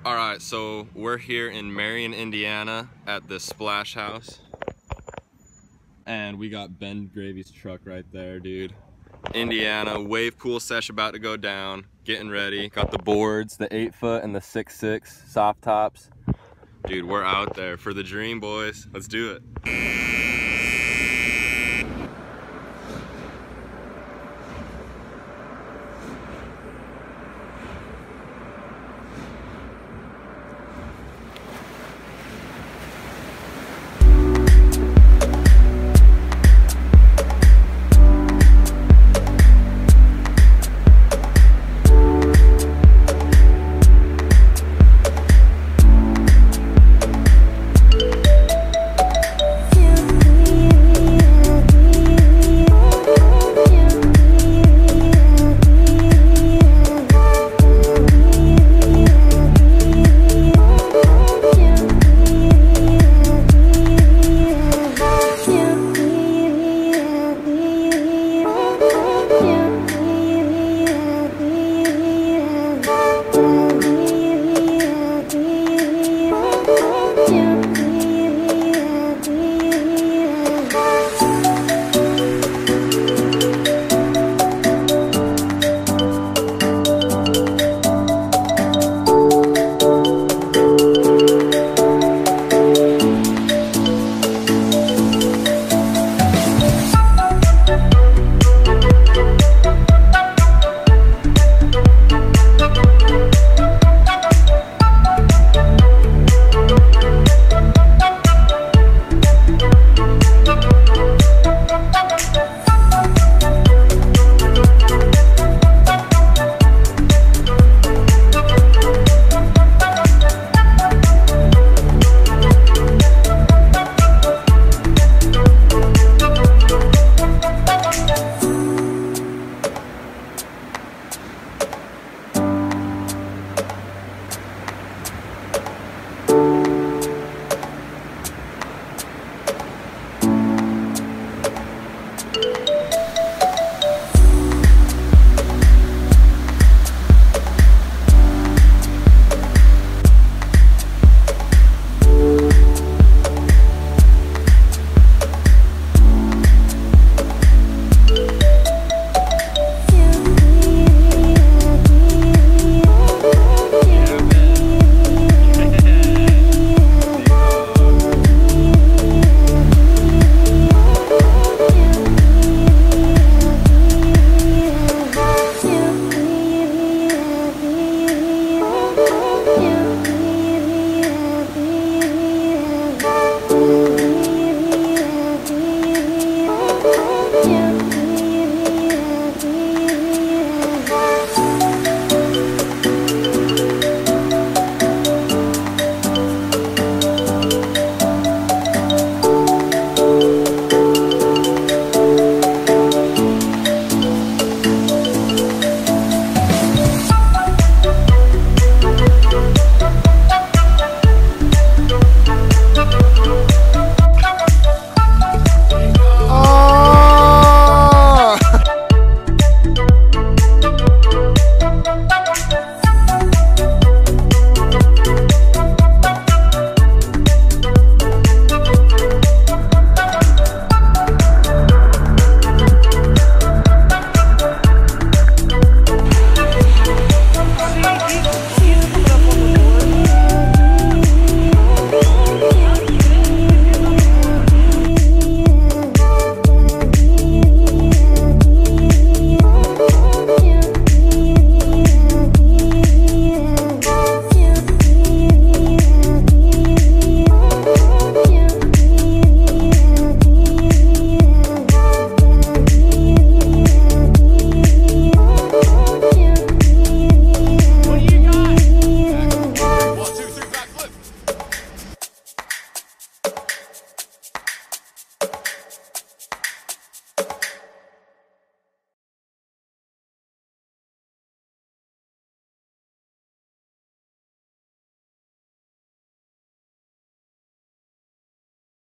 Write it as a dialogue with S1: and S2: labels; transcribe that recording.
S1: All right, so we're here in Marion, Indiana at the Splash House. And we got Ben Gravy's truck right there, dude. Indiana, wave pool sesh about to go down, getting ready. Got the boards, the 8-foot and the 6'6" soft tops. Dude, we're out there for the dream, boys. Let's do it.